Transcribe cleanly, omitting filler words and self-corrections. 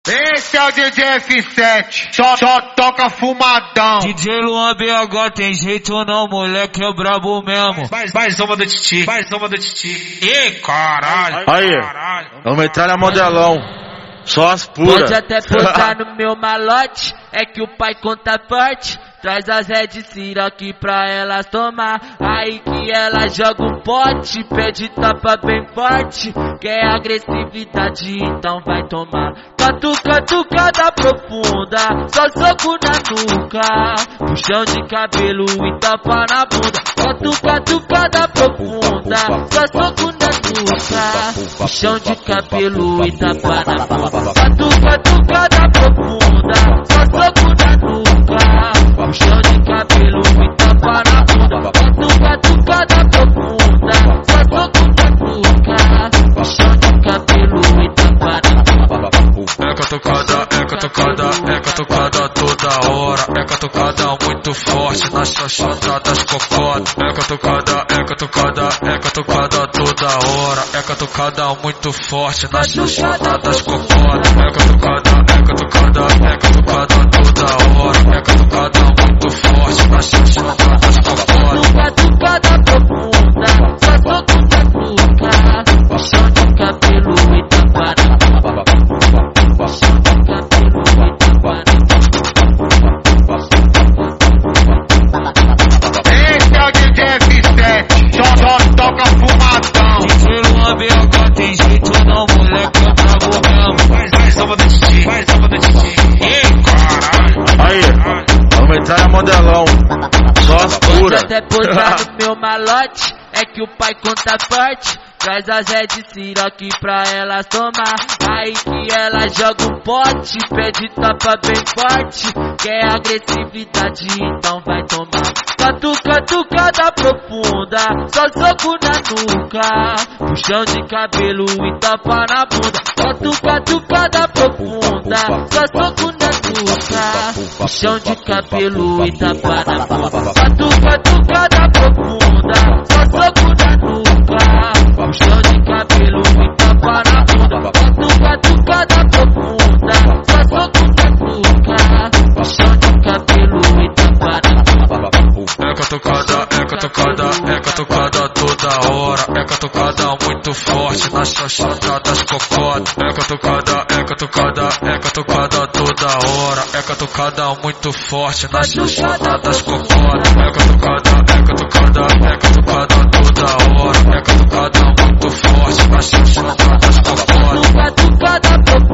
Esse é o DJ F7, só toca fumadão. DJ Luan BH tem jeito não, moleque é brabo mesmo. Mais uma do Titi, mais uma do Titi. Ih, caralho. Aí, vamos entrar na modelão. Só as puras. Pode até posar no meu malote, é que o pai conta forte. Traz as Red Syrup pra elas tomar. Aí que ela joga um pote, pede tapa bem forte. Quer agressividade, então vai tomar. Catucada profunda, só soco na nuca. Puxão de cabelo e tapa na bunda. Catucada profunda, só soco na nuca. Puxão de cabelo e tapa na bunda. Catucada profunda, só soco na nuca. Puxão de cabelo e tapa na bunda. Catucada profunda, só soco na nuca. Puxão de cabelo e tapa na bunda. É catucada toda hora. É catucada muito forte na xoxota das cocotas. É catucada toda hora. É catucada muito forte na xoxota das cocotas. É catucada toda hora. É catucada muito forte na xoxota das cocotas. Catucada profunda, só soco na nuca. Puxão de cabelo e tapa na bunda. Esse é o DJ F7, só toca fumadão. DJ Luan BH tem jeito não, moleque é brabo mesmo. Mais uma do Titi, mais uma do Titi. Ih, caralho. Aí, vamos entrar na modelão. Só as Pode puras. até posar no meu malote, é que o pai conta forte. Traz as Red Syrup pra elas tomar. Aí que ela joga um pote, pede tapa bem forte. Quer agressividade, então vai tomar. Catucada profunda, só soco na nuca. Puxão de cabelo e tapa na bunda. Catucada profunda, só soco na nuca. Puxão de cabelo e tapa na bunda. Catucada profunda, só soco na nuca. Puxão de cabelo e tapa na bunda. Catucada profunda, só soco na nuca. Puxão de cabelo e tapa na bunda. É catucada toda hora. É catucada muito forte na xoxota das cocotas. É catucada toda hora. É catucada muito forte na xoxota das cocotas. É catucada toda hora. É catucada muito forte na xoxota das cocotas. Catucada profunda.